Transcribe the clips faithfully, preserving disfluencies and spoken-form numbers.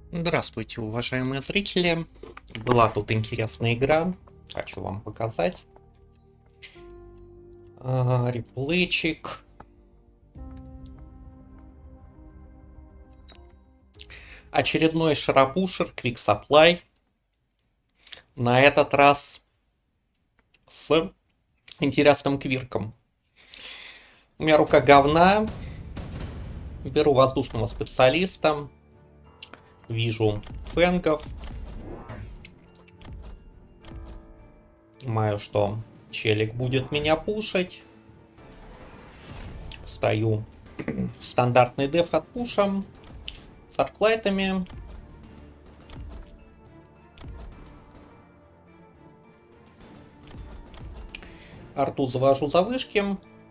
Здравствуйте, уважаемые зрители. Была тут интересная игра. Хочу вам показать. А, реплейчик. Очередной шарапушер, Quick Supply. На этот раз с интересным квирком. У меня рука говна. Беру воздушного специалиста. Вижу фэнгов. Понимаю, что челик будет меня пушить. Встаю в стандартный деф от пуша. С арклайтами. Арту завожу за вышки.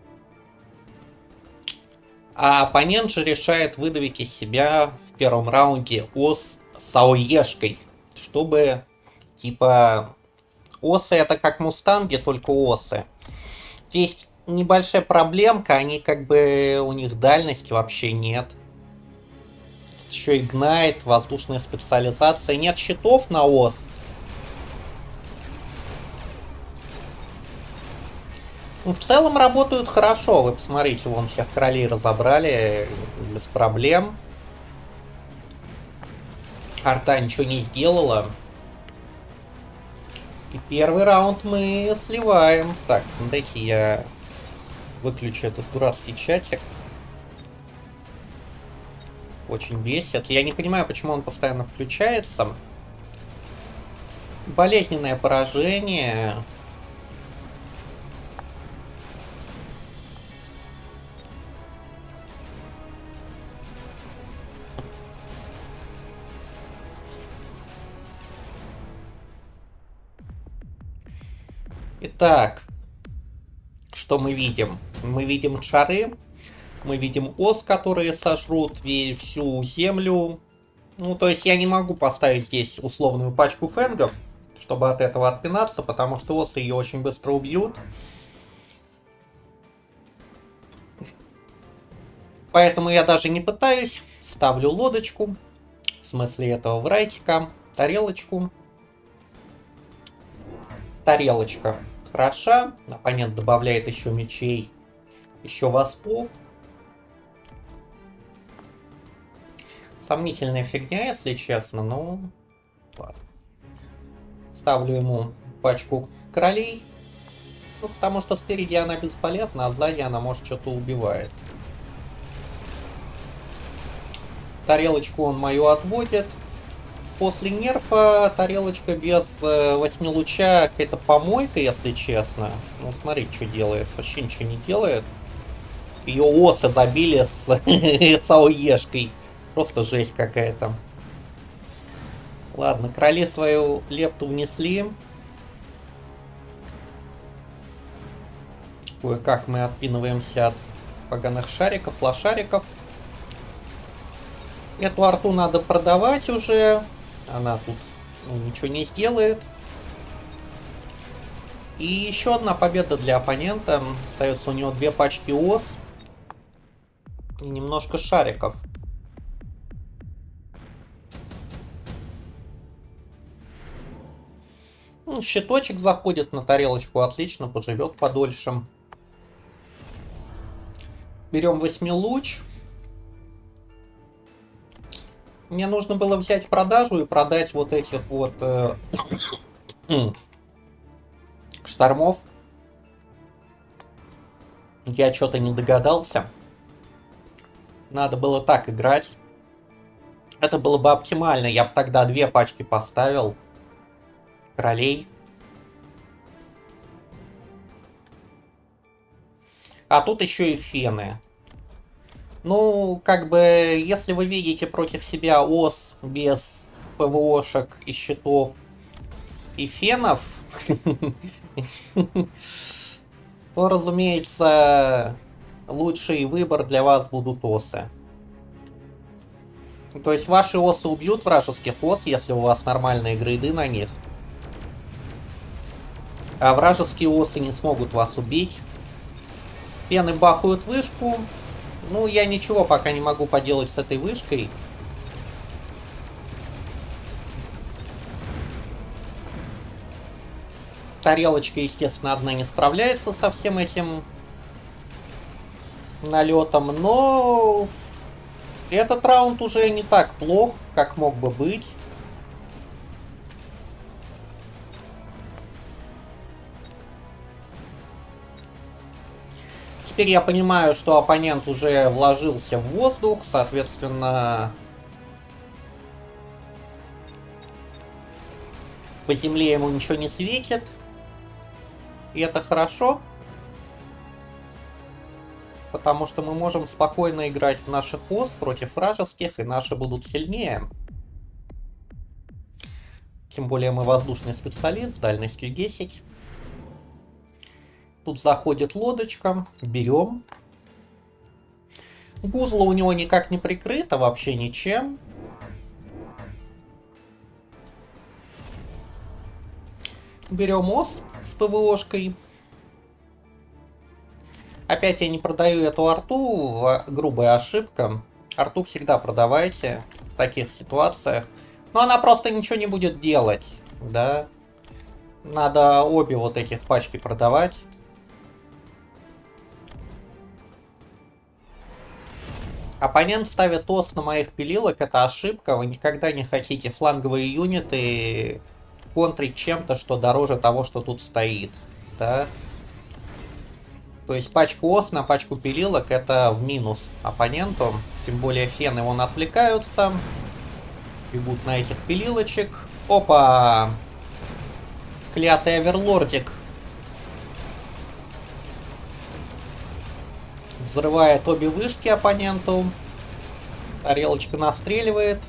А оппонент же решает выдавить из себя в первом раунде ос с АОЕшкой. Чтобы, типа, осы это как мустанги, только осы. Здесь небольшая проблемка, они как бы, у них дальности вообще нет. Еще игнайт, воздушная специализация. Нет щитов на ос. Ну, в целом работают хорошо. Вы посмотрите, вон всех королей разобрали без проблем. Арта ничего не сделала. И первый раунд мы сливаем. Так, дайте я выключу этот дурацкий чатик. Очень бесит. Я не понимаю, почему он постоянно включается. Болезненное поражение. Итак, что мы видим? Мы видим шары, мы видим ос, которые сожрут всю землю. Ну, то есть я не могу поставить здесь условную пачку фэнгов, чтобы от этого отпинаться, потому что осы ее очень быстро убьют. Поэтому я даже не пытаюсь. Ставлю лодочку, в смысле этого врайтика, тарелочку. Тарелочка хороша. Оппонент добавляет еще мечей, еще воспов. Сомнительная фигня, если честно, но ладно. Ставлю ему пачку королей. Ну, потому что спереди она бесполезна, а сзади она может что-то убивает. Тарелочку он мою отводит. После нерфа тарелочка без э, восьми луча какая-то помойка, если честно. Ну, смотрите, что делает. Вообще ничего не делает. Ее осы забили с АОЕшкой. Просто жесть какая-то. Ладно, короли свою лепту внесли. Кое-как мы отпинываемся от поганых шариков, лошариков. Эту арту надо продавать уже. Она тут ну, ничего не сделает. И еще одна победа для оппонента. Остается у него две пачки ос. И немножко шариков. Ну, щиточек заходит на тарелочку. Отлично, поживет подольше. Берем восьмилуч. Мне нужно было взять продажу и продать вот этих вот э, штормов. Я что-то не догадался. Надо было так играть. Это было бы оптимально. Я бы тогда две пачки поставил. Королей. А тут еще и фены. Ну, как бы, если вы видите против себя ос без ПВОшек и щитов и фенов, то, разумеется, лучший выбор для вас будут осы. То есть ваши осы убьют вражеских ос, если у вас нормальные грейды на них. А вражеские осы не смогут вас убить. Фены бахают вышку. Ну, я ничего пока не могу поделать с этой вышкой. тарелочка, естественно, одна не справляется со всем этим налетом, но этот раунд уже не так плох, как мог бы быть. Теперь я понимаю, что оппонент уже вложился в воздух, соответственно, по земле ему ничего не светит. И это хорошо, потому что мы можем спокойно играть в наших ос против вражеских, и наши будут сильнее. Тем более мы воздушный специалист с дальностью десять. Тут заходит лодочка, берем. Гузла у него никак не прикрыта, вообще ничем. Берем ос с ПВОшкой. Опять я не продаю эту арту, грубая ошибка. Арту всегда продавайте в таких ситуациях. Но она просто ничего не будет делать, да. Надо обе вот этих пачки продавать. Оппонент ставит ос на моих пилилок, это ошибка. Вы никогда не хотите фланговые юниты контрить чем-то, что дороже того, что тут стоит, да. То есть пачку ос на пачку пилилок это в минус оппоненту. Тем более фены вон отвлекаются. Бегут на этих пилилочек. Опа! Клятый оверлордик. Взрывает обе вышки оппоненту. Тарелочка настреливает.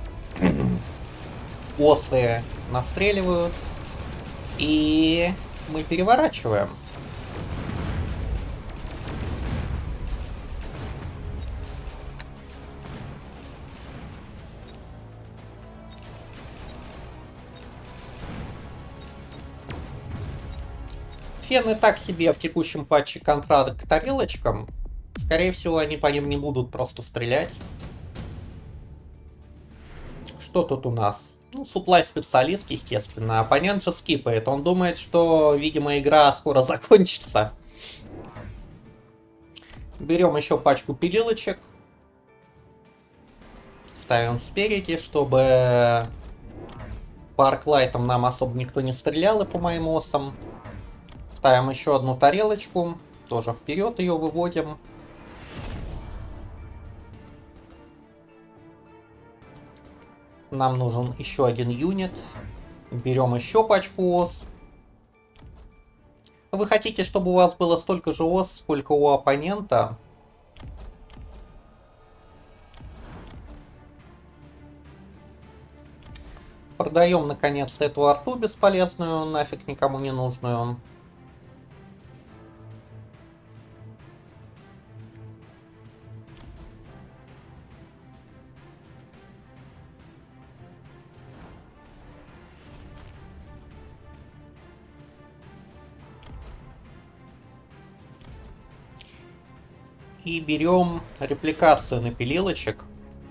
Осы настреливают. И мы переворачиваем. Фены так себе в текущем патче контра к тарелочкам. Скорее всего, они по ним не будут просто стрелять. Что тут у нас? Ну, суплай специалист, естественно. Оппонент же скипает. Он думает, что, видимо, игра скоро закончится. Берем еще пачку пилилочек. Ставим спереди, чтобы по арклайтам нам особо никто не стрелял, и по моим осам. Ставим еще одну тарелочку. Тоже вперед ее выводим. Нам нужен еще один юнит. Берем еще пачку ос. Вы хотите, чтобы у вас было столько же ос, сколько у оппонента. Продаем наконец-то эту арту бесполезную, нафиг никому не нужную. И берем репликацию на пилилочек.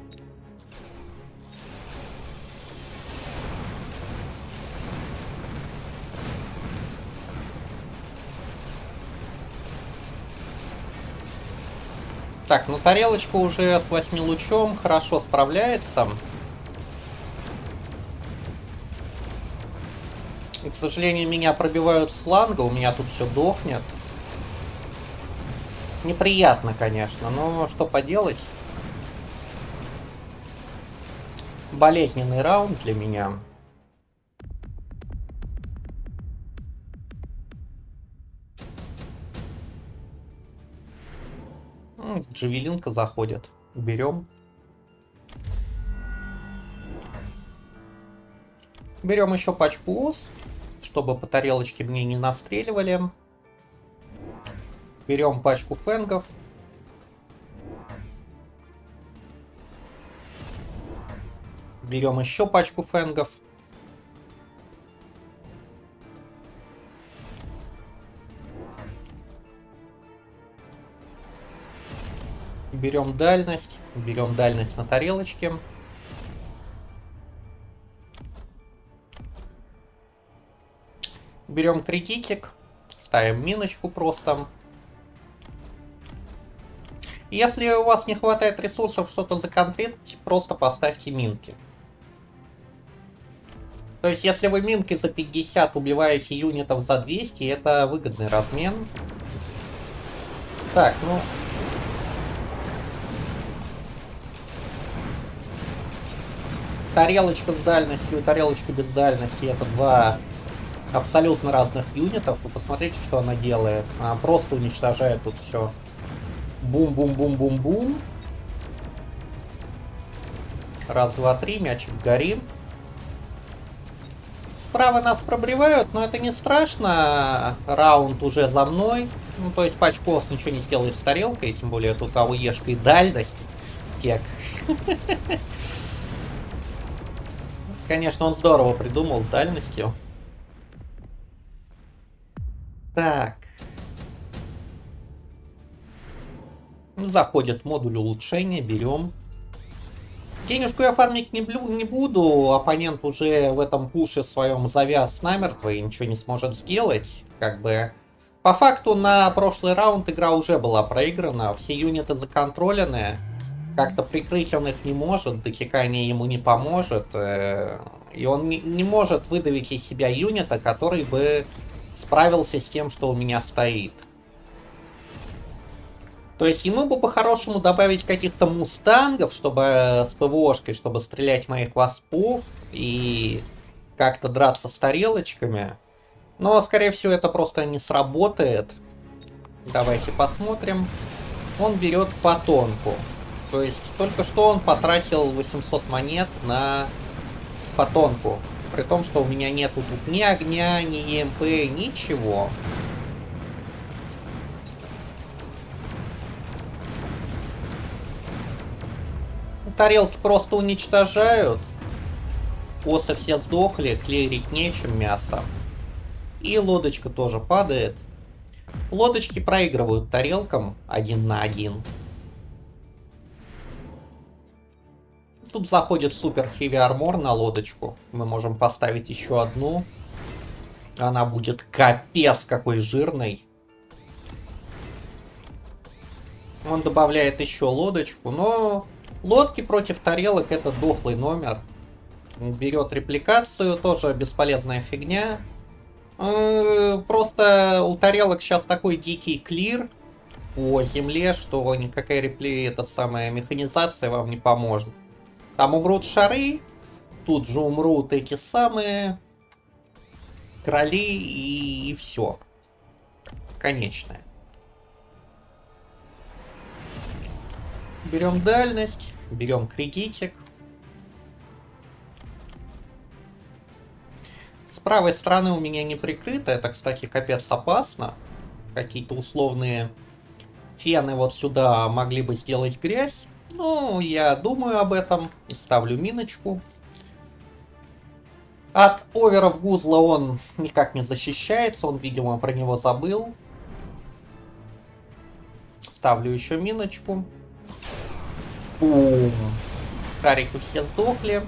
Так, ну тарелочка уже с восьми лучом хорошо справляется. И, к сожалению, меня пробивают с фланга, у меня тут все дохнет. Неприятно, конечно, но что поделать. Болезненный раунд для меня. Джавелинка заходит. Берем. Берем еще пачку ос, чтобы по тарелочке мне не настреливали. Берем пачку фэнгов. Берем еще пачку фэнгов. Берем дальность. Берем дальность на тарелочке. Берем кредитик, ставим миночку просто. Если у вас не хватает ресурсов что-то законкретить, просто поставьте минки. То есть, если вы минки за пятьдесят убиваете юнитов за двести, это выгодный размен. Так, ну... Тарелочка с дальностью и тарелочка без дальности — это два абсолютно разных юнитов. Вы посмотрите, что она делает. Она просто уничтожает тут все. Бум-бум-бум-бум-бум. Раз, два, три, мячик горит. Справа нас пробревают, но это не страшно. Раунд уже за мной. Ну, то есть Пачкос ничего не сделает с тарелкой, тем более тут АОЕшка и дальность. Кек. Конечно, он здорово придумал с дальностью. Так. Заходит модуль улучшения, берем. Денежку я фармить не, не буду, оппонент уже в этом пуше своем завяз намертво и ничего не сможет сделать. Как бы, по факту на прошлый раунд игра уже была проиграна, все юниты законтролены. Как-то прикрыть он их не может, дотекание ему не поможет. Э, и он не, не может выдавить из себя юнита, который бы справился с тем, что у меня стоит. То есть ему бы по-хорошему добавить каких-то мустангов, чтобы с ПВОшкой, чтобы стрелять моих васпов и как-то драться с тарелочками. Но, скорее всего, это просто не сработает. Давайте посмотрим. Он берет фотонку. То есть только что он потратил восемьсот монет на фотонку. При том, что у меня нету тут ни огня, ни ЕМП, ничего. Тарелки просто уничтожают. Осы все сдохли, клеерить нечем мясо. И лодочка тоже падает. Лодочки проигрывают тарелкам один на один. Тут заходит супер хеви армор на лодочку. Мы можем поставить еще одну. Она будет капец какой жирной. Он добавляет еще лодочку, но... Лодки против тарелок — это дохлый номер. Берет репликацию, тоже бесполезная фигня. Просто у тарелок сейчас такой дикий клир по земле, что никакая репли, эта самая механизация вам не поможет. Там умрут шары, тут же умрут эти самые короли и, и все. Конечное. Берем дальность, берем кредитик. С правой стороны у меня не прикрыто, это, кстати, капец опасно. Какие-то условные фены вот сюда могли бы сделать грязь. Ну, я думаю об этом и ставлю миночку. От оверов гузла он никак не защищается, он, видимо, про него забыл. Ставлю еще миночку. Бум. Карики все сдохли.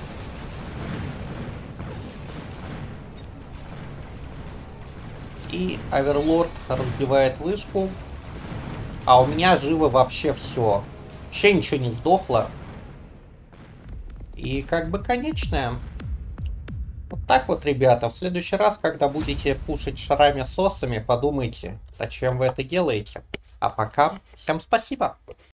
И Оверлорд разбивает вышку. А у меня живо вообще все. Вообще ничего не сдохло. И как бы конечное. Вот так вот, ребята. В следующий раз, когда будете пушить шарами сосами, подумайте, зачем вы это делаете. А пока всем спасибо.